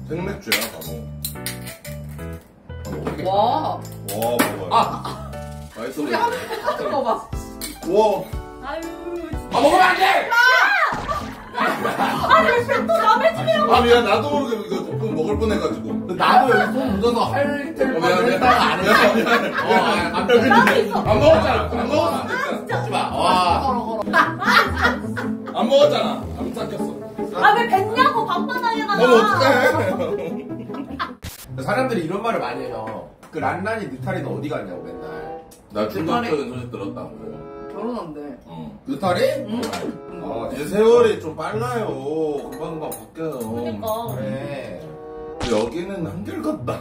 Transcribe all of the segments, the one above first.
생맥주야 바로. 와. 와 먹어요. 맛있어 보이네. 같은 거 봐. 우와. 아유. 먹으면 안 돼! 아니, 또 남의 집이라고. 아 미안 나도 모르게 이거 조금 먹을 뻔해가지고. 나도 여기 손 묻어서 할 때를 했다가 안 했다. 나도 있어. 안 먹었잖아. 안 먹었으면 됐잖아. 하지 마. 와. 안 먹었잖아. 안 삭혔어. 아, 왜 뱉냐고, 밤바다에다가. 어떡해. 사람들이 이런 말을 많이 해요. 그 란란이 느타리는 어디 갔냐고 맨날. 나 중학교는 소식 들었다고. 결혼한대. 느타리? 응. 아, 이제 세월이 좀 빨라요. 금방금방 바뀌어요. 그러니까. 그래. 근데 여기는 한결같다.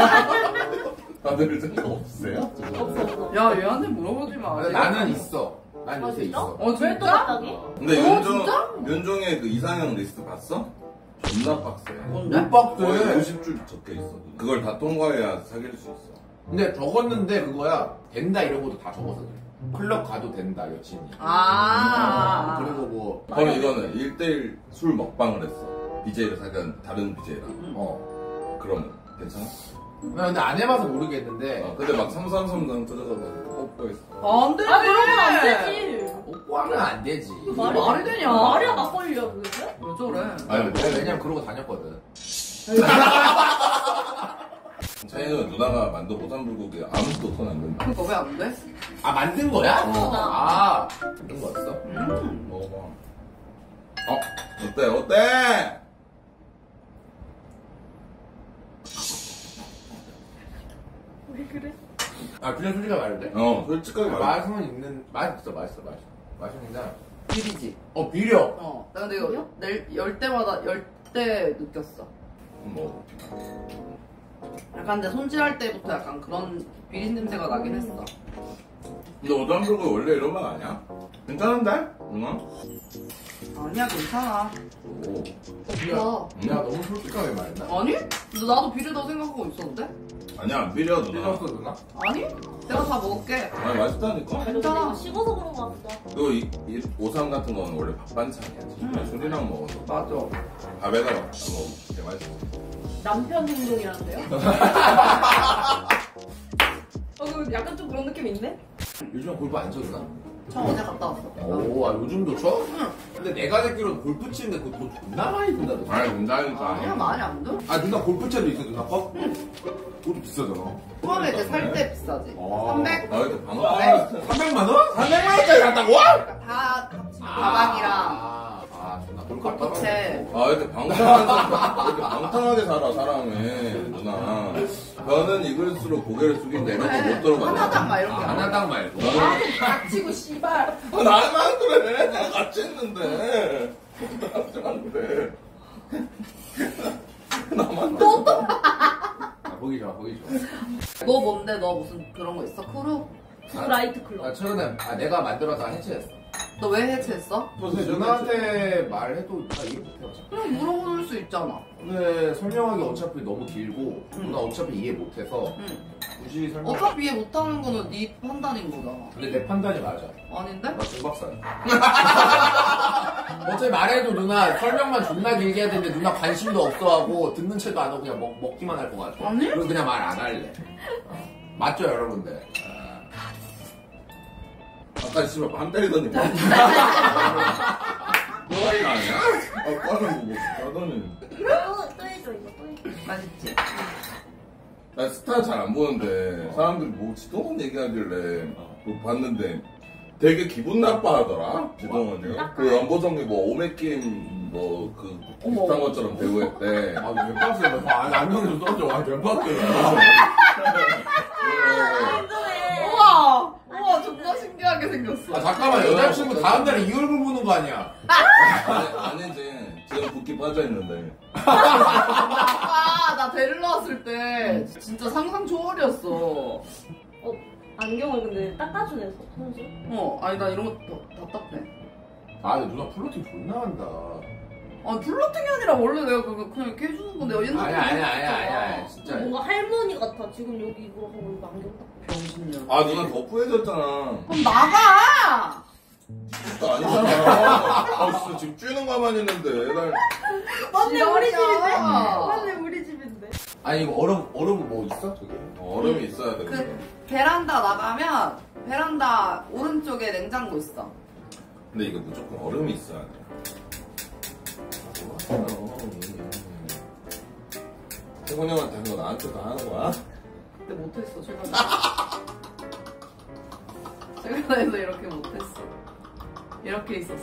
다들 생각 없으세요? 없어. 야, 얘한테 물어보지 마. 나는 있어. 난 아, 요새 진짜? 있어. 어, 왜 또 진짜? 갑자기? 근데 진짜? 윤종의 그 이상형 리스트 봤어? 존나 빡세. 뭔데? 못박스. 거의 50줄 적혀 있어. 그걸 다 통과해야 사귈 수 있어. 근데 적었는데 그거야. 된다 이런 것도 다 적었어. 클럽 가도 된다 여친이. 아. 그리고 뭐. 그럼 이거는 1대1 술 먹방을 했어. BJ를 사귀는 다른 BJ랑. 그럼 괜찮아? 나 근데 안 해봐서 모르겠는데. 근데 막 333단 터져가지고 뽀뽀했어. 안 돼. 아, 그러면 안 되지. 뽀뽀하면 안 되지. 말이 되냐? 말이야, 막걸리야, 그게? 왜 저래? 아니 내가 왜냐면 그러고 다녔거든. 차이는 누나가 만든 보쌈불고기 아무것도 손 안 된다. 그거 왜 안 돼? 아 만든 거야? 아. 만든 거였어? 먹어봐. 어때? 어때? 왜 그래? 아 그냥 솔직하게 말해도 돼? 솔직하게 말해. 맛은 있는 맛있어. 맛있는데 비리지. 비려. 어. 나 근데 이거 열 때마다 열 때 느꼈어. 먹어. 약간 내 손질할 때부터 약간 그런 비린 냄새가 나긴 했어. 근데 보쌈불고기 원래 이런 맛 아니야? 괜찮은데? 누나? 아니야, 괜찮아. 오. 내가 너무 솔직하게 말했나? 아니? 근데 나도 비리다고 생각하고 있었는데? 아니야 안 비려 누나. 삐졌어 누나? 아니? 내가 다 먹을게. 아니 맛있다니까. 근데 이거 식어서 그런 거 같다. 그리고 이 오삼 같은 거는 원래 밥 반찬이야. 진짜 술이랑 먹어서 맞아. 밥에다 먹으면 되게 맛있어. 남편 행동이란데요? 그 약간 좀 그런 느낌인데? 요즘 골프 안 쳐 누나? 저 어제 갔다 왔어. 오, 요즘도 쳐? 응. 근데 내가 듣기로는 골프 치는데 그거 돈 존나 많이 든다 누나. 아니 된다니까. 아니야, 많이 안 돼? 아 누나 골프채도 있어 누나 거? 응. 그것도 비싸잖아. 처음에 이제 살 때 비싸지. 300? 나 이렇게 방어. 300만 원? 300만 원짜리 갔다고? 다 가방이랑 누나 골프채. 이렇게 방탕하게 살아 사람이 누나. 저는 익을수록 고개를 숙인다 이런 거 못 들어봤네. 하나당 막 이렇게 안 하다. 하나당 말고. 닥치고 씨발. 나만 그래. 내가 같이 했는데. 나만 그래. 나만 또. 보기 좋아. 너 뭔데? 너 무슨 그런 거 있어? 크루? 라이트 클럽. 나 최근에 내가 만들어서 해체했어. 너 왜 해체했어? 근데 누나한테 말해도 나 이해 못해. 그냥 물어볼 수 있잖아. 근데 설명하기 어차피 너무 길고 누나 어차피 이해 못해서 응. 굳이 설명. 어차피 이해 못하는 거는 네 판단인 거잖아. 근데 내 판단이 맞아. 아닌데? 나 중박사야. 어차피 말해도 누나 설명만 존나 길게 해야 되는데 누나 관심도 없어하고 듣는 채도 안 하고 그냥 먹기만 할 것 같아. 아니? 그럼 그냥 말 안 할래. 맞죠 여러분들? 아까 씨발 반 때리더니 뭐. 뭐가 아니야? 아까는 뭐 하더니. 또 해줘, 이거 또 해줘. 맛있지? 나 스타 잘 안 보는데 사람들이 뭐 지동원 얘기하길래 뭐 봤는데 되게 기분 나빠하더라 지동원이요. 그 연보성이 뭐 오메킴 뭐그 비슷한 것처럼 대우했대. 몇 박스야? 안경이 좀 써줘. 몇 박스야? 우와, 존나 신기하게 생겼어. 잠깐만 여자친구 다음날에 이 얼굴 보는 거 아니야? 아니지. 지금 붓기 빠져있는데. 나 데리러 왔을 때 진짜 상상 초월이었어. 안경을 근데 닦아주네, 선수. 아니 나 이런 거 답답해. 근데 누나 플로팅 존나 한다. 플러팅이 아니라 원래 내가 그거 그냥 이렇게 해주는 건데 옛날에 아니야 진짜. 뭔가 할머니 같아. 지금 여기 이거 하고 이거 안경 딱. 병신년. 누나 더 푸해졌잖아. 그럼 나가! 진짜 아니잖아. 진짜 지금 쬐는 가만히 있는데 애들. 맞네, 우리 집이네. 지랄이야. 맞네, 우리 아니 이거 얼음 뭐 있어? 저기? 얼음이 있어야 돼. 그 베란다 나가면 베란다 오른쪽에 냉장고 있어. 근데 이거 무조건 얼음이 있어야 돼. 태곤이 형한테 한 거 나한테 다 하는 거야? 근데 못했어 최근에. 최근에도 이렇게 못했어. 이렇게 있었어.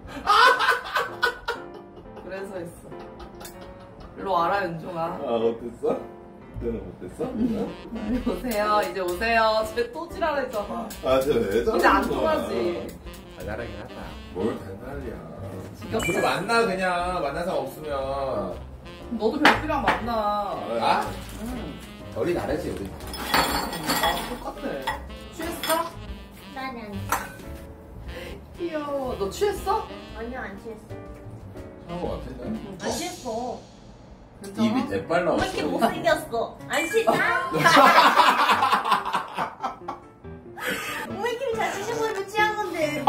그래서 했어. 일로 와라 윤종아. 아, 어땠어? 그때는 못했어? 오세요. 이제 오세요. 집에 또 지랄했잖아. 아, 쟤왜 저러는 이제 안 거야? 통하지. 달달하긴 하다. 뭘 달달이야. 우리 만나 그냥 만난 사람 없으면. 너도 별피랑 만나. 아? 응. 결이 다르지 우리. 나 똑같아. 취했어? 나는 안 귀여워. 너 취했어? 아니야, 안 취했어. 하는 거 같은데? 안 취했어. 괜찮아? 입이 대빨 왜 나왔어. 이렇게 못생겼어? 안 취했다? 오메킴이 잘 드시고 있는 취한 건데.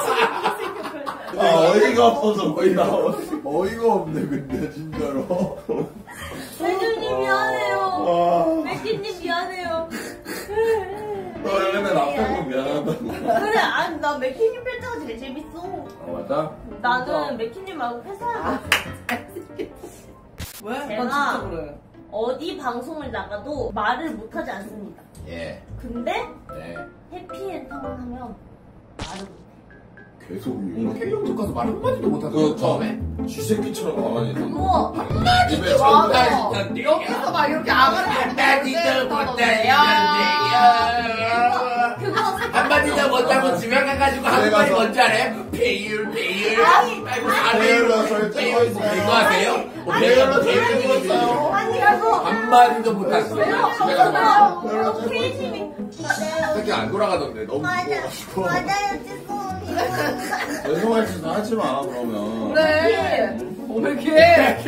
아, 어이가 없어서 어이가 없네 근데 진짜로. 매주님 미안해요. 와. 맥키님 미안해요. 너 맨날 나 빼고 미안하다고. 그래, 아니, 나 맥키님 펠트가 제일 재밌어. 맞아? 나는 맥키님 말고 회사에 왜? 난 제가- 진짜 그래. 어디 방송을 나가도 말을 못하지 않습니다. 예. 근데 네. 해피엔터만 하면 말을 못해. 계속 오늘 텔레비전 가서 말 한마디도 못하고 그 처음에. 쥐새끼처럼 가만히 있어. 그거 입에 맞아. 전달 여기서 막 이렇게 아가리 한마디도 못하냐. 한마디도 못하고 집에 가가지고 한마디 뭔지 알아요? 배율. 아이고 배율로 설정하고 있어요. 이거 하세요? 배율로 배율 설정하고 있어요. 아니 그래서 한마디도 못하시고 집에 가서 맞아요. 케이님이 맞아요. 새끼 안 돌아가던데 너무 맞아요. 무거워가지고. 맞아요. 죄송합니다. 죄송할 짓 하지 마, 그러면. 그래. 오메키.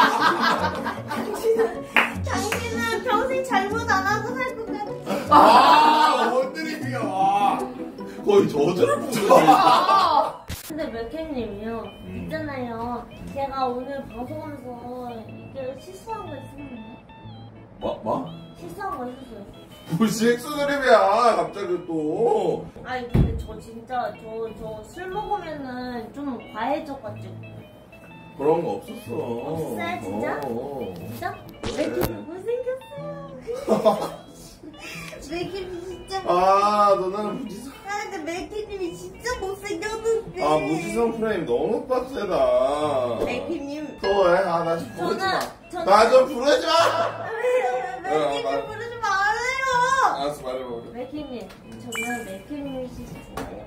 당신은 평생 잘못 안 하고 살 것 같아. 아, 원드립이야. 거의 저주를 부르지. 근데 맥케님이요. 있잖아요. 제가 오늘 방송하면서 이게 실수한 거 있었나요? 뭐? 실수한 거 있었어요. 무시 엑소드립이야, 갑자기 또. 아니 근데 저 진짜 저 술 먹으면은 좀 과해져가지고. 그런 거 없었어. 없어요, 진짜? 진짜? 맥케님 못생겼어요. 맥케님 진짜. 아, 너는 무지성. 아 근데 맥케님이 진짜 못생겼는데. 아, 무지성 프레임 너무 빡세다. 맥케님. 더해. 아, 나 좀 부르지 마. 저는 나 좀 부르지 마! 맥케님 말- 부르지 말아요. 알았어, 말해봐. 맥케님, 저는 맥케님이 좋아요.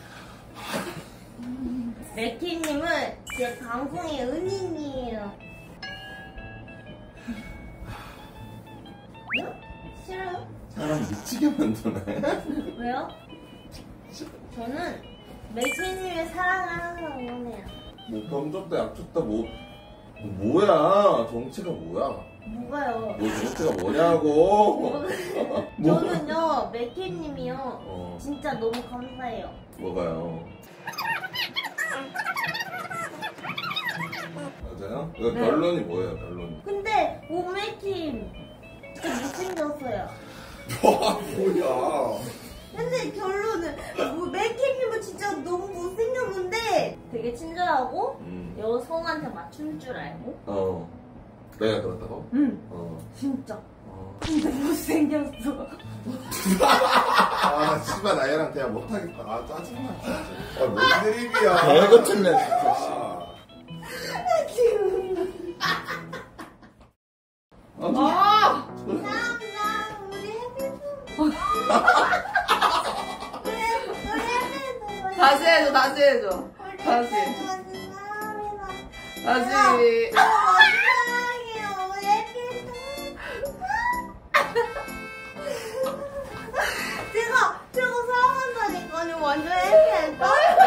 맥케님은 제 방송의 은인이에요. 응? 싫어요? 사람 미치게 만드네. 왜요? 저는 맥케님의 사랑을 항상 원해요. 뭐, 범접다, 약쳤다, 뭐야? 정체가 뭐야? 뭐가요? 너 정체가 뭐냐고? 뭐? 저는요, 맥케님이요. 어, 진짜 너무 감사해요. 뭐가요? 맞아요? 이거 네. 결론이 뭐예요, 결론이? 근데 오메킴 진짜 못생겼어요. 뭐야? 근데 결론은 맥케님은 진짜 너무 못생겼는데 되게 친절하고 여성한테 맞춘 줄 알고. 내가 그렇다고? 응. 진짜. 근데 못생겼어. 아 씨발 나 얘랑 대화 못하겠다. 아 짜증나. 아뭔 드립이야. 개같은 애, 아! 감사합니다. 우리 해피도. 우리 해피도. 다시 해줘, 다시 해줘. 다시. 다시. 사랑해요. 우리 해피도. 제가 사랑한다니까요. 완전 해피했다.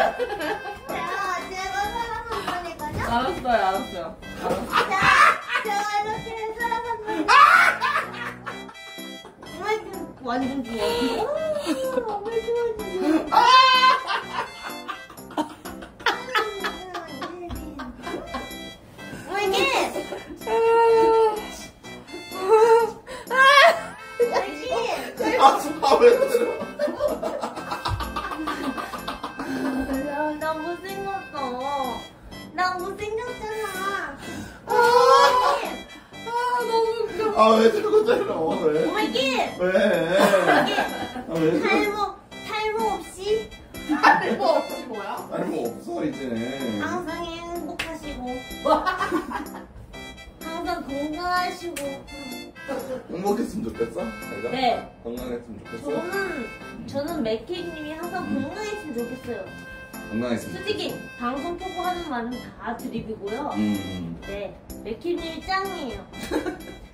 제가 사랑한다니까요. 알았어요. 제가 이렇게 사랑한다니까. 완전 좋아. 너무 좋아. 이게 나 못생겼잖아. 너무 웃겨. 아, 왜 자꾸 때려? 왜? 오마이갓. 왜? 아, 왜? 탈모 없이 탈모 없이 뭐야? 아니, 뭐 없어, 이제. 항상 행복하시고 항상 건강하시고. 행복했으면 좋겠어? 내가? 네. 건강했으면 좋겠어? 저는 맥케이님이 항상 건강했으면 좋겠어요. 건강했으면 솔직히 방송 보고 하는 말은 다 드립이고요. 네, 맥케이님이 짱이에요.